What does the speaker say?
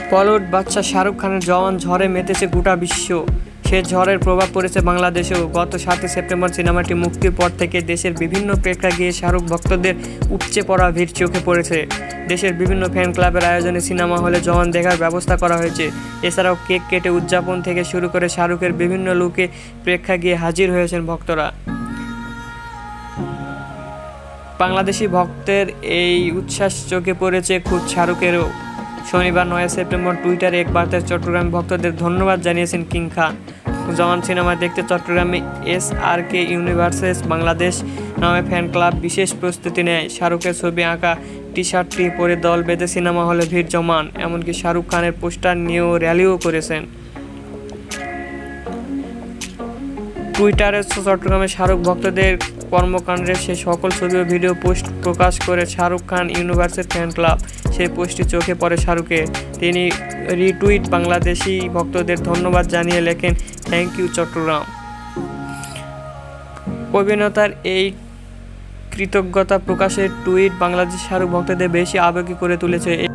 বলিউড বাদশা শাহরুখ খানের জওয়ান ঝড়ে মেতেছে গোটা বিশ্ব। সে ঝড়ের প্রভাব পড়েছে বাংলাদেশেও। গত 7 সেপ্টেম্বর সিনেমাটি মুক্তির পর থেকে দেশের বিভিন্ন প্রেক্ষাগৃহে শাহরুখ ভক্তদের উপচে পড়া ভিড় চোখে পড়েছে। দেশের বিভিন্ন ফ্যান ক্লাবের আয়োজনে সিনেমা হলে জওয়ান দেখার ব্যবস্থা করা হয়েছে। এছাড়াও কেক কেটে উদযাপন থেকে শুরু করে শাহরুখের বিভিন্ন লুকে প্রেক্ষাগৃহে হাজির হয়েছেন ভক্তরা। বাংলাদেশি ভক্তের এই উচ্ছ্বাস চোখে পড়েছে খুদ শাহরুখেরও। শনিবার 9 সেপ্টেম্বর টুইটারে এক বার্তায় চট্টগ্রাম ভক্তদের ধন্যবাদ জানিয়েছেন কিং খান। জওয়ান সিনেমা দেখতে চট্টগ্রামে SRK ইউনিভার্সেস বাংলাদেশ নামে ফ্যান ক্লাব বিশেষ প্রস্তুতি নেয়। শাহরুখের ছবি আঁকা টি-শার্টটি পরে দল বেঁধে সিনেমা হলে ভিড় জমান। এমনকি শাহরুখ খানের পোস্টার নিয়েও র্যালিও করেছেন। টুইটারে চট্টগ্রামে শাহরুখ ভক্তদের কর্মকাণ্ডের সে সকল ছবি ও ভিডিও পোস্ট প্রকাশ করে শাহরুখ খান ইউনিভার্সের ফ্যান ক্লাব। সেই পোস্টটি চোখে পড়ে শাহরুখের। তিনি রিটুইট বাংলাদেশি ভক্তদের ধন্যবাদ জানিয়ে লেখেন, থ্যাংক ইউ চট্টগ্রাম। অভিনেতার এই কৃতজ্ঞতা প্রকাশের টুইট বাংলাদেশি শাহরুখ ভক্তদের বেশি আবেগী করে তুলেছে।